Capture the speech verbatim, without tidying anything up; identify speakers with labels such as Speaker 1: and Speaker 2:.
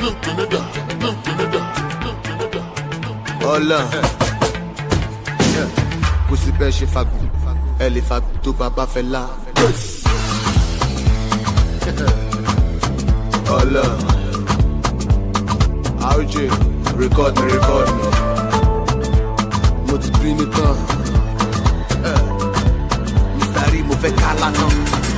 Speaker 1: Ọlá kò sí bẹ́ẹ̀ ṣe fagbó ẹ lè fagbó tó bàbá fẹ́ la. Ọlá R J record me record me mo ti bínú tán. Mister Rí mo fẹ́ ká lánàá.